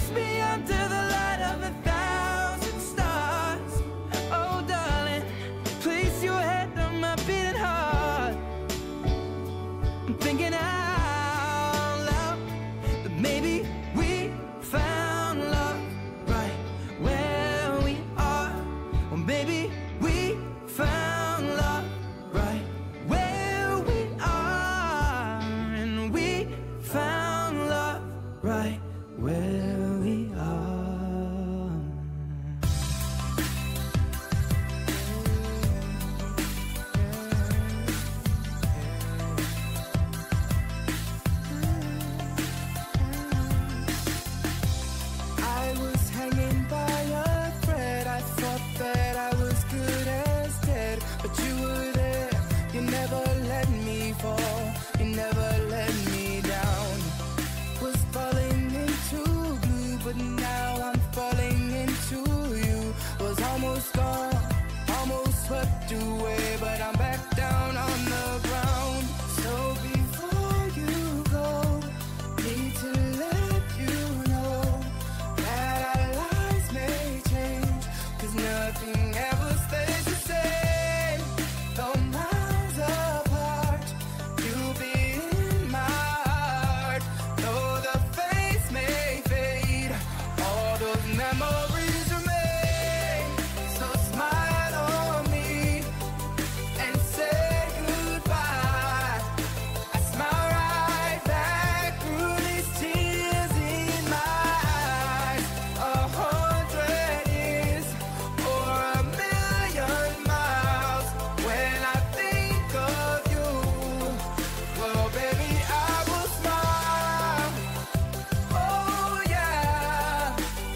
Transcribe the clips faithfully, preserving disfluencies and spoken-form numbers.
takes me under the light of a thousand stars. Oh darling, place your head on my beating heart. I'm thinking out loud that maybe we found love right where we are. Or maybe we found love right where we are. And we found love right where we are. I was hanging by a thread. I thought that I was good as dead, but you were there. You never let me fall. You never let me down. Was falling into blue, but now I'm falling into you. Was almost gone, almost swept away, but I'm back down on the ground. So before you go, need to let you know that our lives may change, 'cause nothing ever stays the same. Though miles apart, you'll be in my heart. Though the face may fade, all those memories remain. So smile on me and say goodbye. I smile right back through these tears in my eyes. A hundred years or a million miles, when I think of you, well baby I will smile. Oh yeah,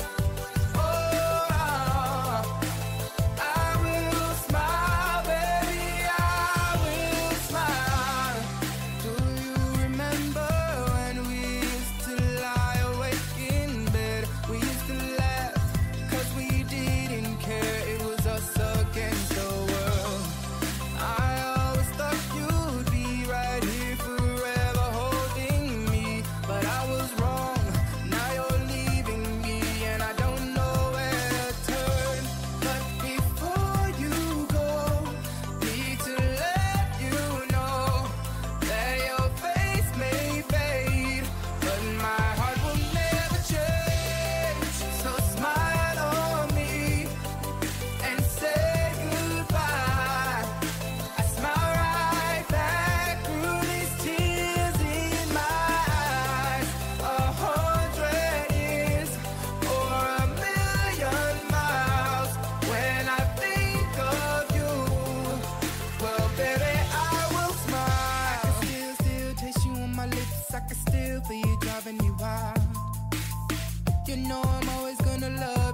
oh I will smile, baby I will smile. Do you remember when we used to lie awake in bed? We used to laugh 'cause we didn't care. It was us against the world. I always thought you'd be right here forever holding me, but I was wrong. Now you're leaving me and I don't know where to turn. But before you go, need to let you know that your face may fade, but my heart will never change. So smile on me and say goodbye. I smile right back through these tears in my eyes. A hundred years or a million miles, when I think of you, well baby I will smile. I can still, still taste you on my lips. I can still feel you driving me wild. You know I'm always gonna love